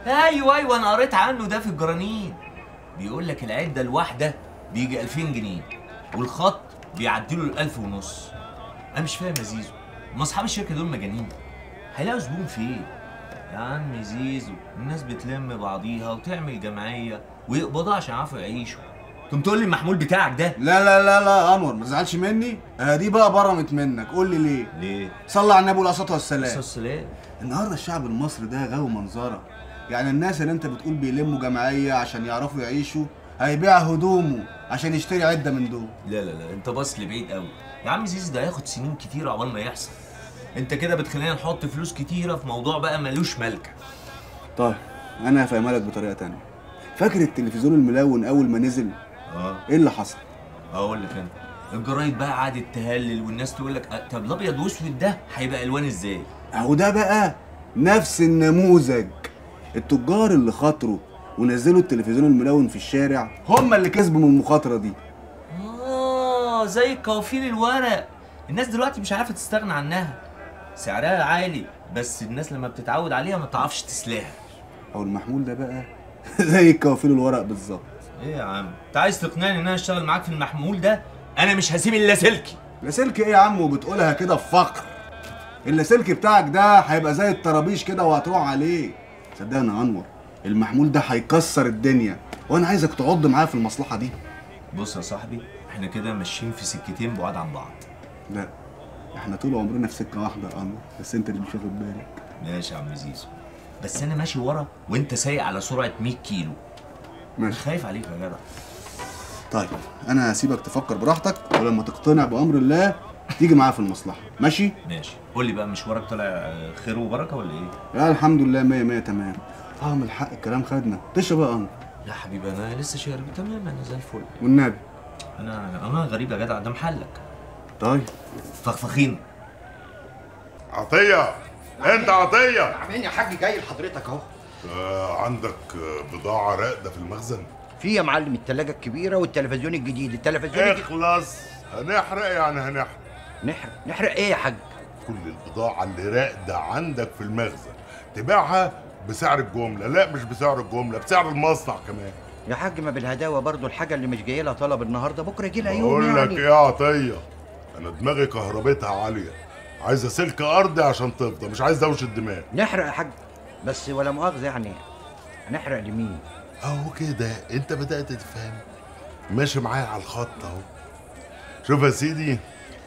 ايوه ايوه، انا قريت عنه ده في الجرانين. بيقول لك العده الواحده بيجي 2000 جنيه والخط بيعديله ال1000 ونص. انا مش فاهم يا زيزو، ما اصحاب الشركه دول مجانين، هيلاقوا زبون فين؟ يا عم زيزو، الناس بتلم بعضيها وتعمل جمعيه ويقبضوا عشان يعرفوا يعيشوا. تقوم تقول لي المحمول بتاعك ده؟ لا لا لا لا انور، ما تزعلش مني. دي بقى برمت منك. قول لي ليه؟ ليه؟ صلى على النبي والصلاه والسلام. السلام. النهارده الشعب المصري ده غاوي منظره. يعني الناس اللي انت بتقول بيلموا جمعيه عشان يعرفوا يعيشوا هيبيع هدومه عشان يشتري عده من دول. لا لا لا، انت باص لبعيد قوي يا عم زيزو، ده هياخد سنين كتير عقبال ما يحصل. انت كده بتخلينا نحط فلوس كتيره في موضوع بقى ملوش ملكه. طيب انا هفهمها لك بطريقه تانية. فاكر التلفزيون الملون اول ما نزل؟ ايه اللي حصل؟ اقول لك انا، الجرايد بقى قعدت تهلل والناس تقول لك طب الابيض واسود ده هيبقى الوان ازاي؟ اهو ده بقى نفس النموذج. التجار اللي خاطروا ونزلوا التلفزيون الملون في الشارع هم اللي كسبوا من المخاطره دي. زي قوافير الورق، الناس دلوقتي مش عارفه تستغنى عنها، سعرها عالي بس الناس لما بتتعود عليها ما تعرفش تسلاها. او المحمول ده بقى زي الكوافير الورق بالظبط. ايه يا عم، انت عايز تقنعني ان انا اشتغل معاك في المحمول ده؟ انا مش هسيب اللاسلكي. لاسلكي ايه يا عم وبتقولها كده بفخر؟ اللاسلكي بتاعك ده هيبقى زي الطرابيش كده وهتروح عليه. صدقني يا انور، المحمول ده هيكسر الدنيا وانا عايزك تعض معايا في المصلحه دي. بص يا صاحبي، احنا كده ماشيين في سكتين بعاد عن بعض. لا، احنا طول عمرنا في سكه واحده يا انور، بس انت اللي مش واخد بالك. ماشي يا عم زيزو، بس انا ماشي ورا وانت سايق على سرعه 100 كيلو. ماشي. خايف عليك يا جدع. طيب انا هسيبك تفكر براحتك، ولما تقتنع بامر الله تيجي معايا في المصلحه. ماشي؟ ماشي. قول لي بقى، مشوارك طالع خير وبركه ولا ايه؟ لا الحمد لله 100 100 تمام. من الحق الكلام خدنا. تشرب بقى انور؟ لا حبيبي، انا لسه شارب تمام، انا زي الفل. والنبي انا غريب يا جدع، ده محلك. طيب فخفخين. عطيه، انت عطيه. عاملين يا حاج، جاي لحضرتك اهو. عندك بضاعه راقده في المخزن؟ في يا معلم التلاجة الكبيرة والتلفزيون الجديد. التلفزيون اخلص. هنحرق يعني هنحرق. نحرق ايه يا حاج؟ كل البضاعه اللي راقده عندك في المخزن تبيعها بسعر الجمله. لا مش بسعر الجمله، بسعر المصنع كمان. يا حاج ما بالهداوه برضو، الحاجه اللي مش جايه لها طلب النهارده بكره يجي لها يوم. بقول لك يعني ايه يا عطيه، انا دماغي كهربتها عاليه، عايزه سلك ارضي عشان تفضى، مش عايز دوشه دماغ. نحرق يا حاج، بس ولا مؤاخذه يعني، هنحرق لمين؟ اهو كده انت بدات تفهم، ماشي معايا على الخط اهو. شوف يا سيدي،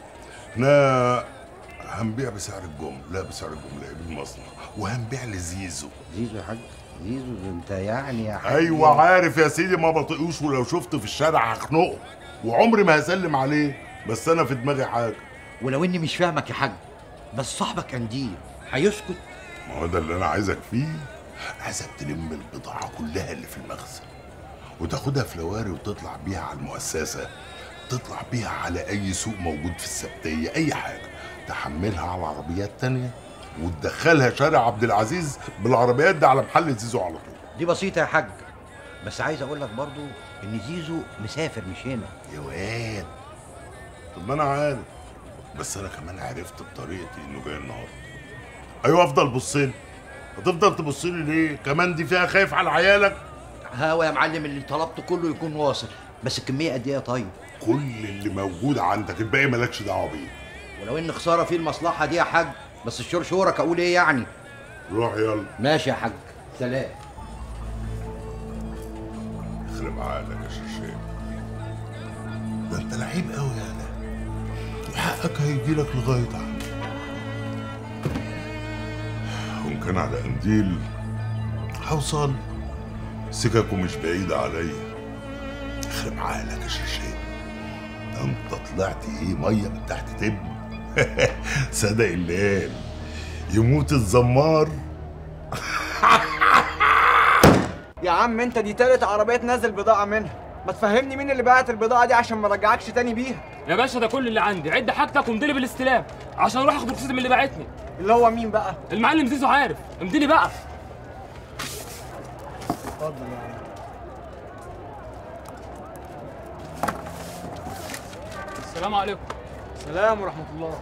احنا هنبيع بسعر الجمله. لا بسعر الجمله ايه، بالمصنع. وهنبيع لزيزو. زيزو يا حاج؟ زيزو انت يعني يا حاج؟ ايوه عارف يا سيدي، ما بطيقوش، ولو شفته في الشارع هخنقه، وعمري ما هسلم عليه، بس انا في دماغي حاجه. ولو اني مش فاهمك يا حاج، بس صاحبك قنديل هيسكت؟ ما هو ده اللي انا عايزك فيه. عايزك تلم البضاعه كلها اللي في المخزن وتاخدها في لواري وتطلع بيها على المؤسسه، تطلع بيها على اي سوق موجود في السبتيه، اي حاجه، تحملها على عربيات تانية وتدخلها شارع عبد العزيز بالعربيات دي على محل زيزو على طول. دي بسيطه يا حاج، بس عايز اقول لك برضو ان زيزو مسافر مش هنا. يا واد، طب ما انا عارف، بس انا كمان عرفت بطريقتي انه جاي النهارده. ايوه افضل بصلي، هتفضل تبصلي ليه؟ كمان دي فيها خايف على عيالك؟ هوا يا معلم، اللي طلبته كله يكون واصل، بس الكميه قد ايه؟ طيب كل اللي موجود عندك، الباقي مالكش دعوه بيه. ولو ان خساره في المصلحه دي يا حاج، بس الشور شورك، اقول ايه يعني. روح يلا. ماشي يا حاج، سلام. يخرب عقلك يا شرشيب، ده انت لعيب قوي يالا، وحقك هيجيلك لغايه عندي. وان كان على قنديل هوصل، سككه مش بعيده عليا. يخرب عقلك يا شرشيب، ده انت طلعت ايه، ميه من تحت تبني. صدق اللي قال يموت الزمار. يا عم انت دي تالت عربية تنزل بضاعة منها، ما تفهمني مين اللي بعت البضاعة دي عشان ما رجعكش تاني بيها. يا باشا ده كل اللي عندي، عد حاجتك وامضيلي بالاستلام عشان اروح اخد رخصتي من اللي باعتني. اللي هو مين بقى؟ المعلم زيزو عارف، امضيلي بقى. اتفضل يا عم. السلام عليكم. السلام ورحمة الله.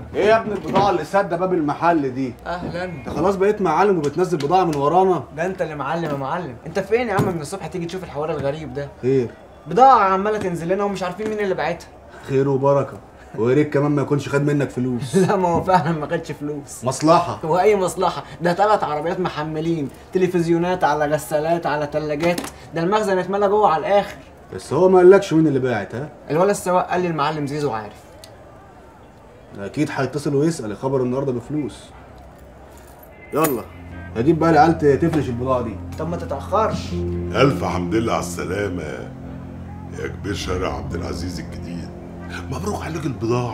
ايه يا ابني البضاعه اللي سادة باب المحل دي؟ اهلا. انت خلاص بقيت معلم وبتنزل بضاعه من ورانا؟ ده انت اللي معلم يا معلم. انت فين يا عم من الصبح تيجي تشوف الحوار الغريب ده؟ خير. بضاعه عماله تنزل لنا ومش عارفين مين اللي باعتها. خير وبركه، ويا ريت كمان ما يكونش خد منك فلوس. لا ما هو فعلا ما خدش فلوس. مصلحه. واي مصلحه؟ ده 3 عربيات محملين تلفزيونات على غسالات على ثلاجات، ده المخزن اتملى جوه على الاخر. بس هو ما قالكش مين اللي باعت ها؟ الولا السواق قال لي المعلم زيزو عارف. اكيد هيتصل ويسال الخبر النهارده بفلوس. يلا هجيب بقى العيال تفرش البضاعه دي. طب ما تتاخرش. الف حمد لله على السلامه يا كبير شارع عبد العزيز الجديد. مبروك عليك البضاعه،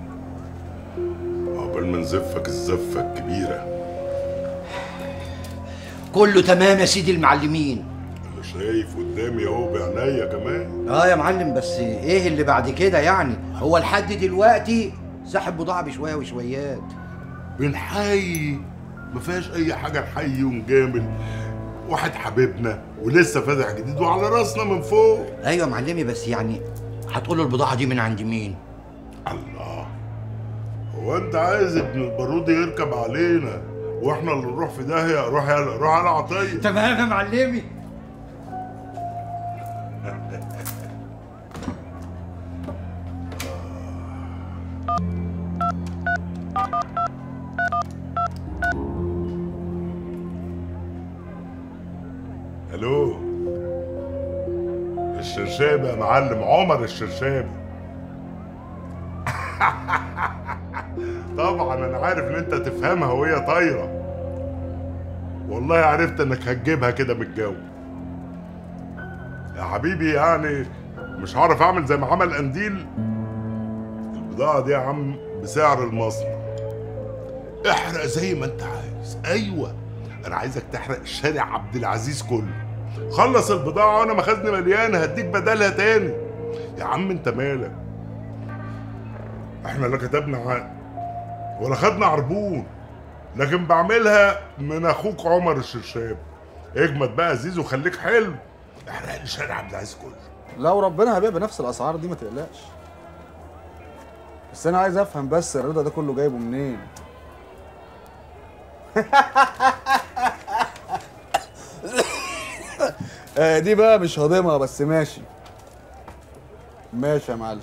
عقبال ما نزفك الزفه الكبيره. كله تمام يا سيدي المعلمين. انا شايف قدامي اهو بعينيا كمان. يا معلم، بس ايه اللي بعد كده يعني؟ هو لحد دلوقتي ساحب بضاعه بشويه وشويات. بنحيي، ما فيهاش اي حاجه، نحيي ونجامل. واحد حبيبنا ولسه فاتح جديد وعلى راسنا من فوق. ايوه يا معلمي، بس يعني هتقولوا البضاعه دي من عند مين؟ الله، هو انت عايز ابن البارودي يركب علينا واحنا اللي نروح في داهيه؟ روح يلا، روح على عطيه. تمام يا معلمي. الو، الشرشابي يا معلم، عمر الشرشابي. طبعا انا عارف ان انت تفهمها وهي طايره. والله عرفت انك هتجيبها كده من الجو يا حبيبي. يعني مش هعرف اعمل زي ما عمل قنديل. البضاعه دي يا عم بسعر المصنع. احرق زي ما انت عايز. ايوه، انا عايزك تحرق شارع عبد العزيز كله. خلص البضاعه وانا مخزني مليان، هديك بدلها تاني. يا عم انت مالك؟ احنا لا كتبنا عقد ولا خدنا عربون، لكن بعملها من اخوك عمر الشرشاب. اجمد بقى زيزو، خليك حلو. احرق لي شارع عبد العزيز كله. لو ربنا هبيع بنفس الاسعار دي ما تقلقش. بس انا عايز افهم بس الرضا ده كله جايبه منين؟ دي بقى مش هضمها، بس ماشي ماشي يا معلم.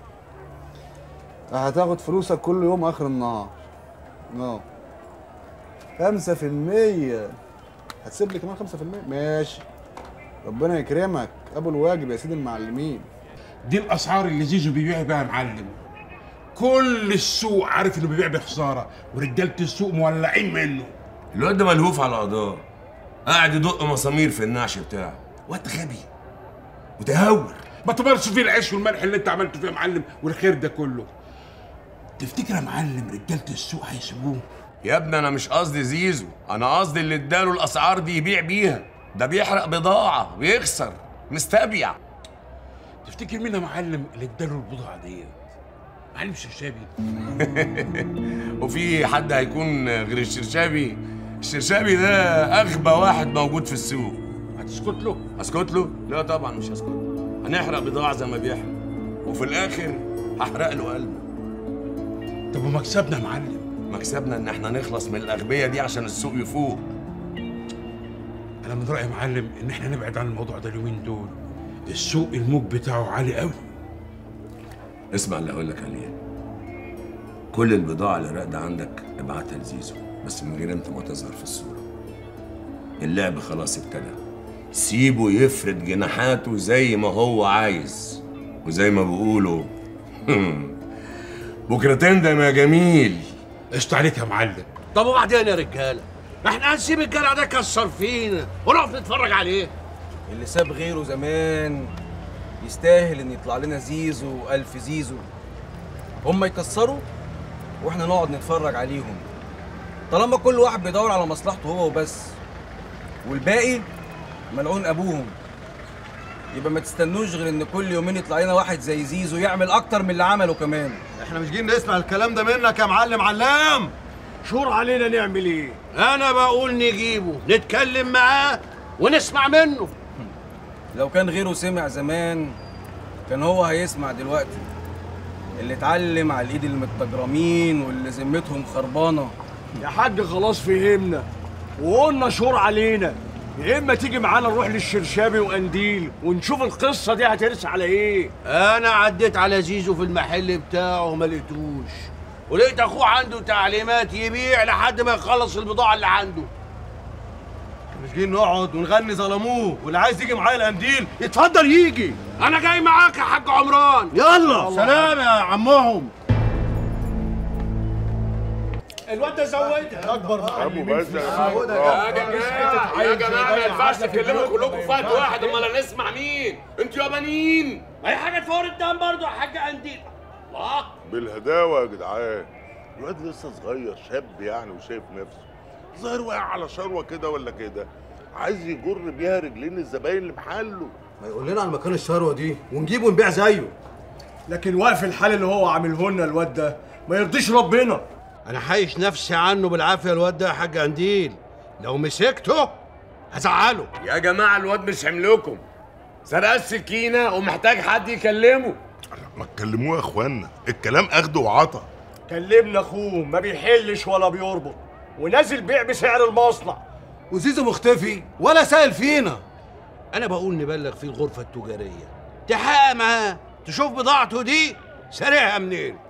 هتاخد فلوسك كل يوم اخر النهار. 5%. هتسيب لي كمان 5%؟ ماشي، ربنا يكرمك. ابو الواجب يا سيدي المعلمين. دي الاسعار اللي زيزو بيبيع بيها يا معلم. كل السوق عارف انه بيبيع بخساره، ورجاله السوق مولعين منه. الواد ده ملهوف على قضاه، قاعد يدق مسامير في النعش بتاعه. واد غبي متهور. ما تمرش فيه العيش والملح اللي انت عملته فيه يا معلم والخير ده كله. تفتكر يا معلم رجاله السوق هيسيبوه؟ يا ابني انا مش قصدي زيزو، انا قصدي اللي اداله الاسعار دي يبيع بيها. ده بيحرق بضاعه ويخسر، مستبيع. تفتكر مين يا معلم اللي اداله البضاعه ديت؟ معلم شرشابي. وفي حد هيكون غير الشرشابي؟ الشرشابي ده اغبى واحد موجود في السوق. هتسكت له؟ اسكت له؟ لا طبعا مش هسكت له. هنحرق بضاعه زي ما بيحرق، وفي الاخر هحرق له قلبه. طب ومكسبنا يا معلم؟ مكسبنا ان احنا نخلص من الاغبياء دي عشان السوق يفوق. انا من رايي يا معلم ان احنا نبعد عن الموضوع ده اليومين دول. السوق الموج بتاعه عالي قوي. اسمع اللي هقول لك عليه. كل البضاعه اللي راقده عندك ابعتها لزيزو، بس من غير انت ما تظهر في الصوره. اللعب خلاص ابتدى، سيبه يفرد جناحاته زي ما هو عايز، وزي ما بيقولوا بكره تندم يا جميل. قشطة عليك يا معلم. طب وبعدين يا رجاله؟ احنا هنسيب الجرع ده كسر فينا ونقف نتفرج عليه؟ اللي ساب غيره زمان يستاهل ان يطلع لنا زيزو والف زيزو. هم يكسروا واحنا نقعد نتفرج عليهم، طالما كل واحد بيدور على مصلحته هو وبس، والباقي ملعون ابوهم. يبقى ما تستنوش غير ان كل يومين يطلع لنا واحد زي زيزو يعمل اكتر من اللي عمله كمان. احنا مش جايين نسمع الكلام ده منك يا معلم علام. شور علينا نعمل ايه؟ انا بقول نجيبه نتكلم معاه ونسمع منه. لو كان غيره سمع زمان كان هو هيسمع دلوقتي. اللي اتعلم على الايد المتجرمين واللي ذمتهم خربانه. يا حاج خلاص فهمنا وقلنا شور علينا، يا اما تيجي معانا نروح للشرشابي وقنديل ونشوف القصه دي هترسى على ايه. انا عديت على زيزو في المحل بتاعه وما لقيتوش، ولقيت اخوه عنده تعليمات يبيع لحد ما يخلص البضاعه اللي عنده. مش جايين نقعد ونغني ظلموه، واللي عايز يجي معايا القنديل يتفضل يجي. انا جاي معاك يا حاج عمران. يلا سلام يا عمهم. الواد ده زودها اكبر ابو باشا يا جماعه ما ينفعش تتكلموا كلكم في وقت واحد، امال هنسمع مين؟ انتوا يابانيين. اي حاجه تفور الدم برضه يا حاج قنديل. الله بالهداوه يا جدعان. الواد لسه صغير شاب يعني وشايف نفسه ظاهر واقع على شروه كده ولا كده، عايز يجر بيها رجلين الزباين اللي بحاله. ما يقول لنا على مكان الشروه دي ونجيبه ونبيع زيه. لكن واقف الحال اللي هو عامله لنا الواد ده ما يرضيش ربنا. انا حايش نفسي عنه بالعافيه الواد ده يا حاج قنديل، لو مسكته هزعله. يا جماعه الواد مش حملكم، سرق السكينه ومحتاج حد يكلمه. ما تكلموه يا اخوانا، الكلام اخده وعطا. كلمنا اخوه ما بيحلش ولا بيربط ونازل بيع بسعر المصنع، وزيزو مختفي ولا سائل فينا. انا بقول نبلغ فيه الغرفه التجاريه تحقق معاه تشوف بضاعته دي سارقها منين.